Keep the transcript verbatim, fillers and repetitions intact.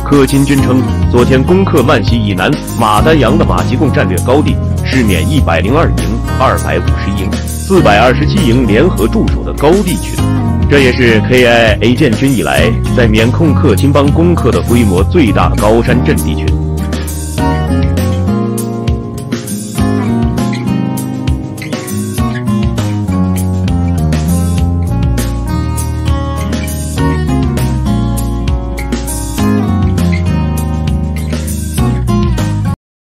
克钦军称，昨天攻克曼西以南马丹扬的马吉贡战略高地，是缅一百零二营、二百五十营、四百二十七营联合驻守的高地群。这也是 K I A 建军以来在缅控克钦邦攻克的规模最大的高山阵地群。